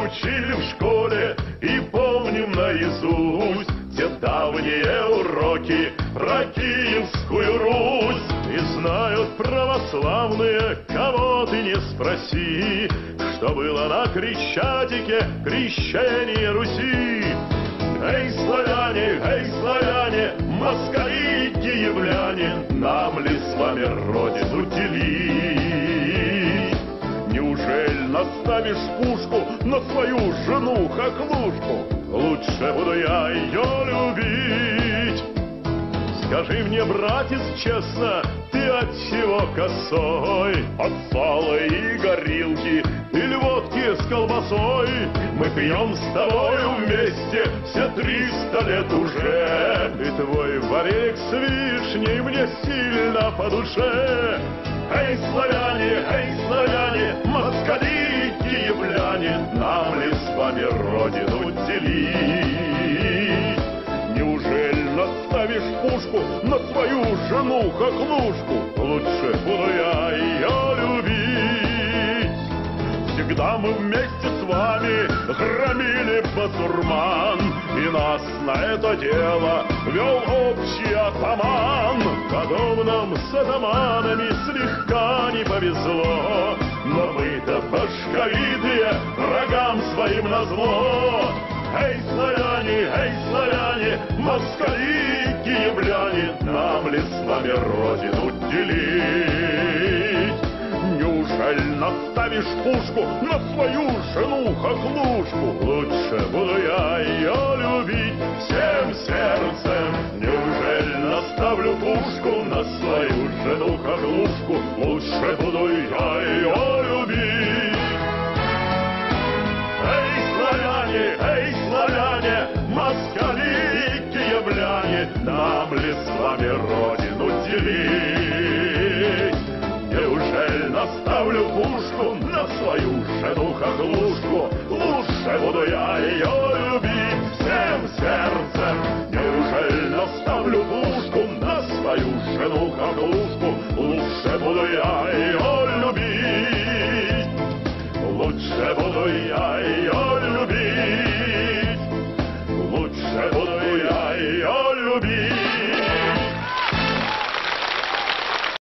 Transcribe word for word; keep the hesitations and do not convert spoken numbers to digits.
учили в школе и помним наизусть те давние уроки про Киевскую Русь. И знают православные, кого ты не спроси, что было на Крещатике крещение Руси. Эй, славяне, эй, славяне, москали и киевляне, нам ли с вами родину делить? Неужели наставишь пушку на свою жену хохлушку? Лучше буду я ее любить. Скажи мне, братец, честно, ты от чего косой? От сала и горилки или водки с колбасой? Мы пьем с тобою вместе все триста лет уже, и твой вареник с вишней мне сильно по душе. Эй, славяне, эй, славяне, москали и киевляне, нам ли с вами родину делить? Неужели наставишь пушку на свою жену хохлушку? Лучше буду я ее любить. Всегда мы вместе с вами громили басурман, и нас на это дело вел общий атаман. Потом нам с атаманами слегка не повезло, но мы-то башковитые, врагам своим назло. Эй, славяне, эй, славяне, москали и киевляне, нам ли с вами родину делить? Неужели наставишь пушку на свою жену хохлушку? Лучше буду я ее любить всем сердцем. Неужели наставлю пушку на свою жену хохлушку? Лучше буду я ее любить. Эй, славяне, эй, славяне, москали и киевляне, нам ли с вами родину делить? Неужели наставлю пушку на свою жену хохлушку? Лучше буду я ее любить всем сердцем. Неужели наставлю пушку на свою жену хохлушку? Лучше буду я ее